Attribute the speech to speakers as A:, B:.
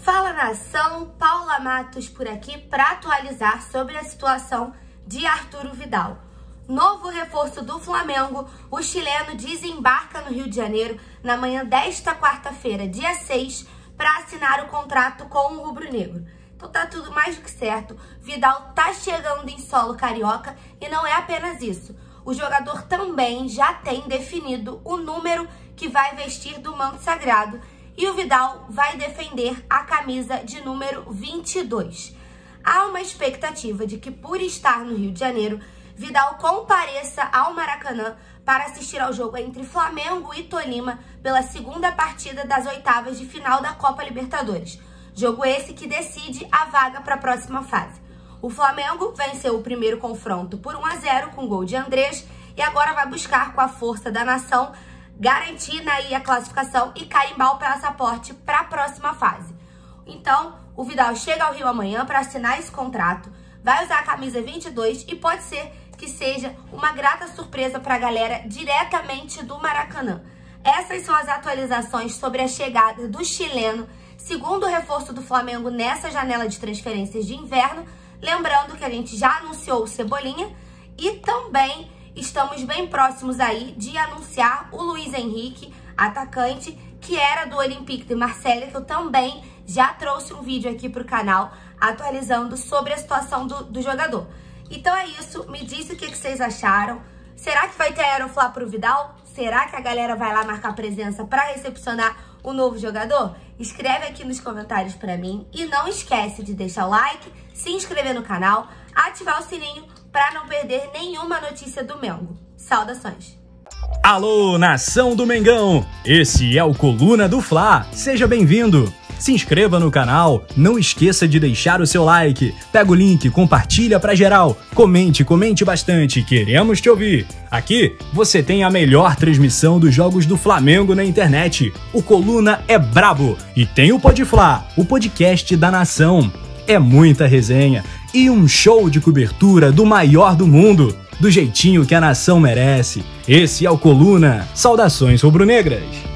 A: Fala nação, Paula Matos por aqui para atualizar sobre a situação de Arturo Vidal. Novo reforço do Flamengo, o chileno desembarca no Rio de Janeiro na manhã desta quarta-feira, dia 6, para assinar o contrato com o rubro-negro. Então tá tudo mais do que certo, Vidal tá chegando em solo carioca e não é apenas isso. O jogador também já tem definido o número que vai vestir do manto sagrado e o Vidal vai defender a camisa de número 22. Há uma expectativa de que, por estar no Rio de Janeiro, Vidal compareça ao Maracanã para assistir ao jogo entre Flamengo e Tolima pela segunda partida das oitavas de final da Copa Libertadores. Jogo esse que decide a vaga para a próxima fase. O Flamengo venceu o primeiro confronto por 1-0 com gol de Andrés e agora vai buscar, com a força da nação, garantir aí a classificação e carimbar o passaporte para a próxima fase. Então, o Vidal chega ao Rio amanhã para assinar esse contrato, vai usar a camisa 22 e pode ser que seja uma grata surpresa para a galera diretamente do Maracanã. Essas são as atualizações sobre a chegada do chileno, segundo reforço do Flamengo nessa janela de transferências de inverno. Lembrando que a gente já anunciou o Cebolinha e também estamos bem próximos aí de anunciar o Luiz Henrique, atacante, que era do Olympique de Marseille, que eu também já trouxe um vídeo aqui para o canal atualizando sobre a situação do jogador. Então é isso, me diz o que vocês acharam. Será que vai ter Aeroflá pro Vidal? Será que a galera vai lá marcar presença para recepcionar o novo jogador? Escreve aqui nos comentários para mim e não esquece de deixar o like, se inscrever no canal, ativar o sininho para não perder nenhuma notícia do Mengo. Saudações!
B: Alô, nação do Mengão! Esse é o Coluna do Fla. Seja bem-vindo! Se inscreva no canal, não esqueça de deixar o seu like, pega o link, compartilha pra geral, comente bastante, queremos te ouvir. Aqui você tem a melhor transmissão dos jogos do Flamengo na internet. O Coluna é brabo e tem o Podfla, o podcast da nação. É muita resenha e um show de cobertura do maior do mundo, do jeitinho que a nação merece. Esse é o Coluna. Saudações rubro-negras!